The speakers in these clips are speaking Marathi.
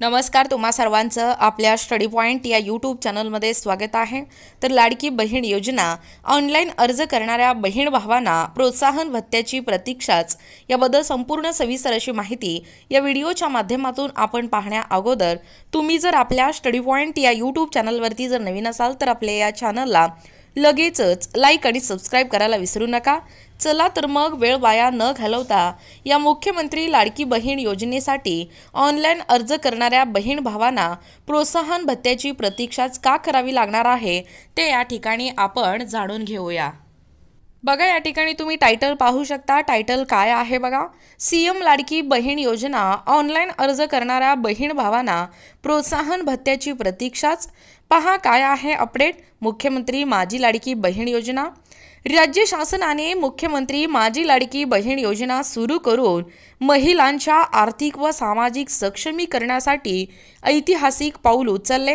नमस्कार, तुम्हा सर्वांचं आपल्या स्टडी पॉइंट या यूट्यूब चॅनलमध्ये स्वागत आहे। तर लाडकी बहीण योजना ऑनलाईन अर्ज करणाऱ्या बहीण भावांना प्रोत्साहन भत्त्याची प्रतीक्षाच याबद्दल संपूर्ण सविस्तर अशी माहिती या व्हिडिओच्या माध्यमातून आपण पाहण्या अगोदर तुम्ही जर आपल्या स्टडी पॉइंट या यूट्यूब चॅनलवरती जर नवीन असाल तर आपल्या या चॅनलला लगेचच लाईक आणि सबस्क्राइब करायला विसरू नका। चला तर मग वेळ वाया न घालवता या मुख्यमंत्री लाडकी बहीण योजनेसाठी ऑनलाईन अर्ज करणाऱ्या बहीण भावांना प्रोत्साहन भत्त्याची प्रतीक्षाच का करावी लागणार आहे ते या ठिकाणी आपण जाणून घेऊया। बघा, या ठिकाणी तुम्ही टायटल पाहू शकता। टायटल काय आहे बघा, सीएम लाडकी बहीण योजना ऑनलाईन अर्ज करणाऱ्या बहीण भावांना प्रोत्साहन भत्त्याची प्रतीक्षाच। पहा काय आहे अपडेट। मुख्यमंत्री माझी लाडकी बहीण योजना। राज्य शासनाने मुख्यमंत्री माझी लाडकी बहीण योजना सुरू करून महिलांच्या आर्थिक व सामाजिक सक्षमीकरणासाठी ऐतिहासिक पाऊल उचलले।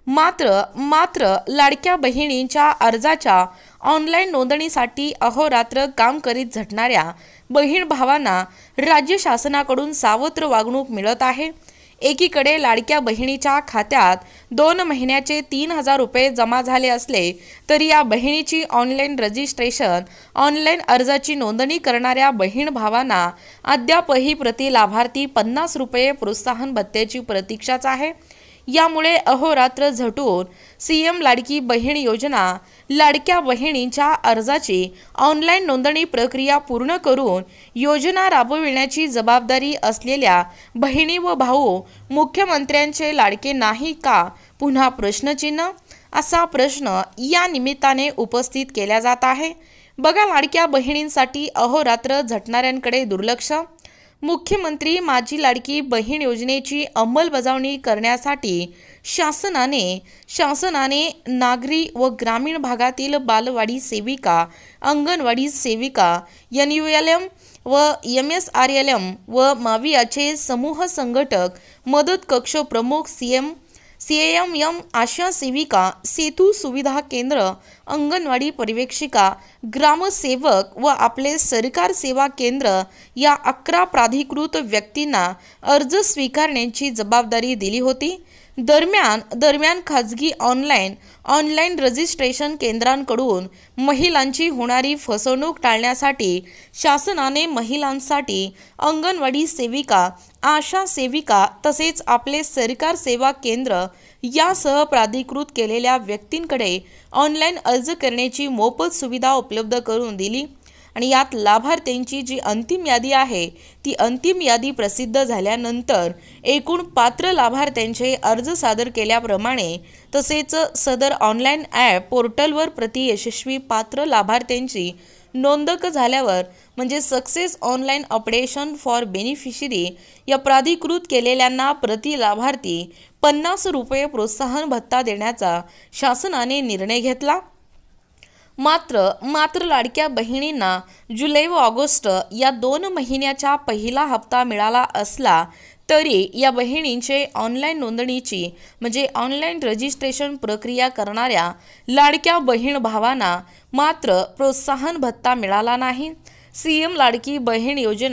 मात्र लाडक्या बहिणींच्या अर्जाच्या ऑनलाईन नोंदणीसाठी अहोरात्र काम करीत झटणाऱ्या बहीण भावांना राज्य शासनाकडून सावत्र वागणूक मिळत आहे। एकीकडे लाडक्या बहिणीच्या खात्यात 2 महिन्याचे 3000 रुपये जमा झाले असले तरी या बहिणीची ऑनलाईन रजिस्ट्रेशन ऑनलाईन अर्जाची नोंदणी करणाऱ्या बहीण भावांना अद्यापही प्रति लाभार्थी 50 रुपये प्रोत्साहन भत्त्याची प्रतीक्षाच आहे। यामुळे अहोरात्र झटून सीएम लाडकी बहीण योजना लाडक्या बहिणींच्या अर्जाची ऑनलाईन नोंदणी प्रक्रिया पूर्ण करून योजना राबविण्याची जबाबदारी असलेल्या बहिणी व भाऊ मुख्यमंत्र्यांचे लाडके नाही का, पुन्हा प्रश्नचिन्ह असा प्रश्न या निमित्ताने उपस्थित केला जात आहे। बघा, लाडक्या बहिणींसाठी अहोरात्र झटणाऱ्यांकडे दुर्लक्ष। मुख्यमंत्री माझी लाडकी बहीण योजनेची अंमलबजावणी करण्यासाठी शासनाने नागरी व ग्रामीण भागातील बालवाडी सेविका, अंगणवाडी सेविका, NULM व MSRLM व मावियाचे समूह संघटक, मदत कक्ष प्रमुख, CAMM आशा सेविका, सेतू सुविधा केंद्र, अंगणवाडी पर्यवेक्षिका, ग्रामसेवक व आपले सरकार सेवा केंद्र या 11 प्राधिकृत व्यक्तींना अर्ज स्वीकारण्याची जबाबदारी दिली होती। दरम्यान खाजगी ऑनलाईन रजिस्ट्रेशन केंद्रांकडून महिलांची होणारी फसवणूक टाळण्यासाठी शासनाने महिलांसाठी अंगणवाडी सेविका, आशा सेविका तसेच आपले सरकार सेवा केंद्र यासह प्राधिकृत केलेल्या व्यक्तींकडे ऑनलाईन अर्ज करण्याची मोफत सुविधा उपलब्ध करून दिली आणि यात लाभार्थ्यांची जी अंतिम यादी आहे ती अंतिम यादी प्रसिद्ध झाल्यानंतर एकूण पात्र लाभार्थ्यांचे अर्ज सादर केल्याप्रमाणे तसेच सदर ऑनलाईन ॲप पोर्टलवर प्रति यशस्वी पात्र लाभार्थ्यांची नोंदक झाल्यावर म्हणजे success online updation for beneficiary या प्राधिकृत केलेल्यांना प्रति लाभार्थी 50 रुपये प्रोत्साहन भत्ता देण्याचा शासनाने निर्णय घेतला। मात्र लाडक्या बहिणींना जुलै व ऑगस्ट या 2 महिन्याचा पहिला हप्ता मिळाला असला तरी या बहिणींचे ऑनलाईन नोंदणीची म्हणजे ऑनलाईन रजिस्ट्रेशन प्रक्रिया करणाऱ्या लाडक्या बहीण भावांना मात्र प्रोत्साहन भत्ता मिळाला नाही। सीएम लाडकी बहीण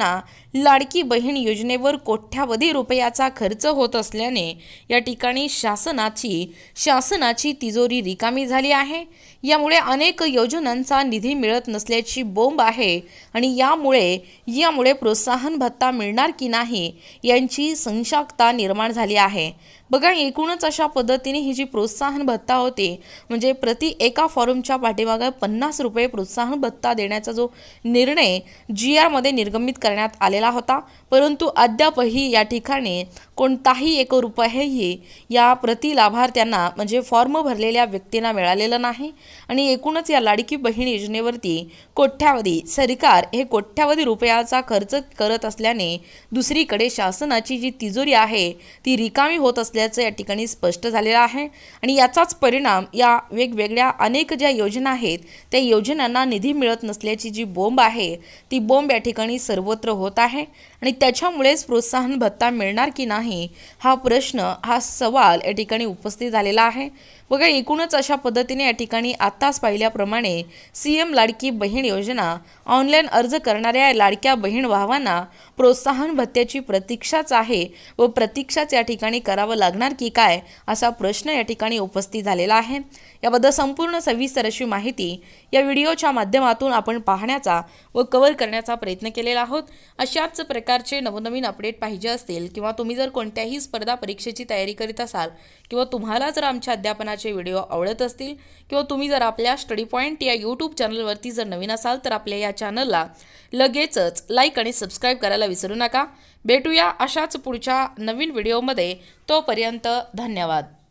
योजनेवर कोट्यावधी रुपयाचा खर्च होत असल्याने या ठिकाणी शासनाची तिजोरी रिकामी झाली आहे। यामुळे अनेक योजनांचा निधी मिळत नसल्याची बोंब आहे आणि यामुळे प्रोत्साहन भत्ता मिळणार की नाही यांची संशयता निर्माण झाली आहे। बघा, एकूणच अशा पद्धतीने ही जी प्रोत्साहन भत्ता होते म्हणजे प्रति एका फॉर्मच्या पाठीमागे 50 रुपये प्रोत्साहन भत्ता देण्याचा जो निर्णय GR मध्ये निर्गमित करण्यात आलेला होता, परंतु अद्यापही या ठिकाणी कोणताही 1 रुपयाही या प्रति लाभार्थ्यांना म्हणजे फॉर्म भरलेल्या व्यक्तींना मिळालेला नाही आणि एकूणच या लाडकी बहीण योजनेवरती सरकार हे कोट्यावधी रुपयाचा खर्च करत असल्याने दुसरीकडे शासनाची जी तिजोरी आहे ती रिकामी होत असल्याचं या ठिकाणी स्पष्ट झालेलं आहे आणि याचाच परिणाम या वेगवेगळ्या अनेक ज्या योजना आहेत त्या योजनांना निधी मिळत नसल्याची जी बोंब आहे ती बोंब या ठिकाणी सर्वत्र होत आहे आणि त्याच्यामुळेच प्रोत्साहन भत्ता मिळणार की नाही हा सवाल या ठिकाणी उपस्थित झालेला आहे। बघा, एकूणच अशा पद्धतीने या ठिकाणी आत्ताच पाहिल्याप्रमाणे CM लाडकी बहीण योजना ऑनलाईन अर्ज करणाऱ्या लाडक्या बहीण भावांना प्रोत्साहन भत्त्याची प्रतीक्षाच आहे व प्रतीक्षाच या ठिकाणी करावं लागणार की काय असा प्रश्न या ठिकाणी उपस्थित झालेला आहे। याबद्दल संपूर्ण सविस्तर अशी माहिती या व्हिडिओच्या माध्यमातून आपण पाहण्याचा व कव्हर करण्याचा प्रयत्न केलेला आहोत। अशाच प्रकारचे नवनवीन अपडेट पाहिजे असतील किंवा तुम्ही जर कोणत्याही स्पर्धा परीक्षेची तयारी करीत असाल किंवा तुम्हाला जर आमच्या अध्यापनाचे व्हिडिओ आवडत असतील किंवा तुम्ही जर आपल्या स्टडी पॉइंट या यूट्यूब चॅनलवरती जर नवीन असाल तर आपल्या या चॅनलला लगेचच लाईक आणि सबस्क्राईब करायला विसरू नका। भेटूया अशाच पुढच्या नवीन व्हिडिओमध्ये, तोपर्यंत धन्यवाद।